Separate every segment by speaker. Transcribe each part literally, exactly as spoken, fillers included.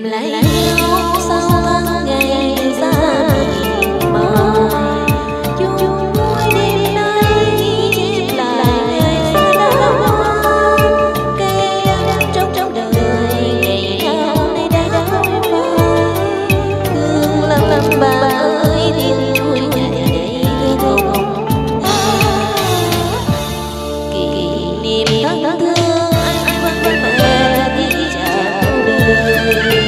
Speaker 1: gặp lại nhau sau tháng ngày xa biệt mời, chung vui đêm nay chép lại ngày xa đau cây đắng trong trong đời ngày nào nay đã đau phai thương lắm lắm bà ơi thiên vui ngày đây không kỷ niệm thân thương anh vẫn vẫn mẹ đi chào đời.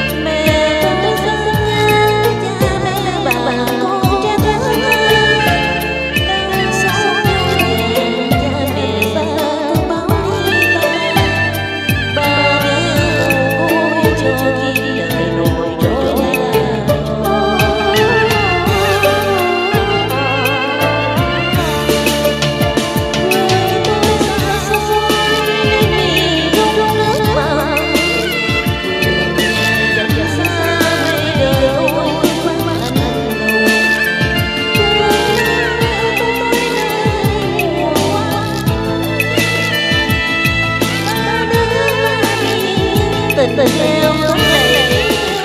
Speaker 1: Tình tình theo lúc này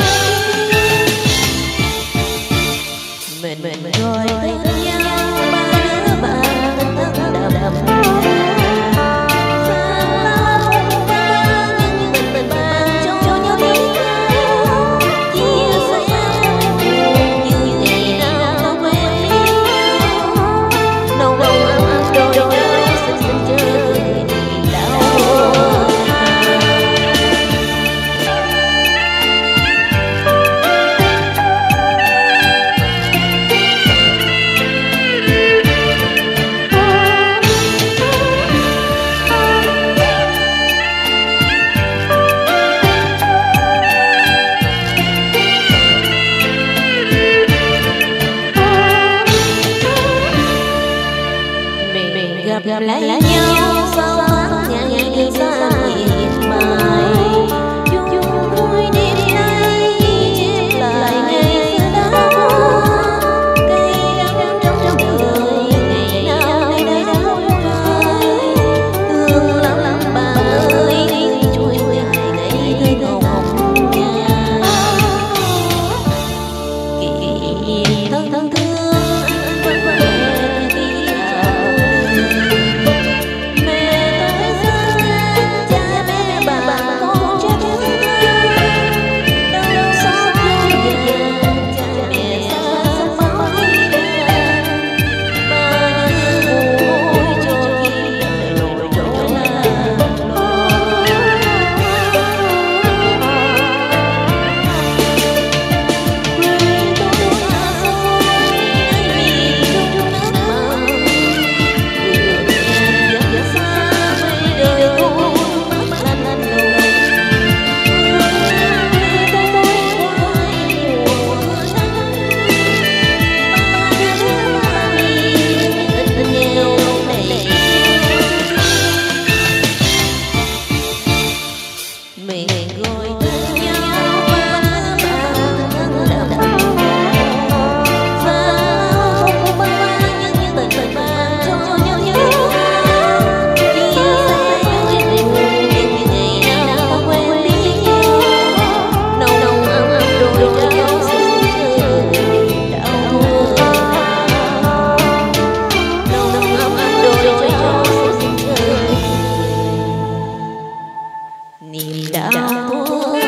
Speaker 1: mình mình rồi thương nhau ba đứa bạn thân thân đầm đầm gặp lại nhau sau tháng ngày xa biệt mời, chung vui đêm nay chép lại ngày xưa đó cây đắng trong trong đời ngày nào nay đã đau phai thương lắm lắm bà ơi đi chui ngày ngày thơ hồng nhà kỷ niệm thân thân thương anh vẫn vẫn đi chào niềm đau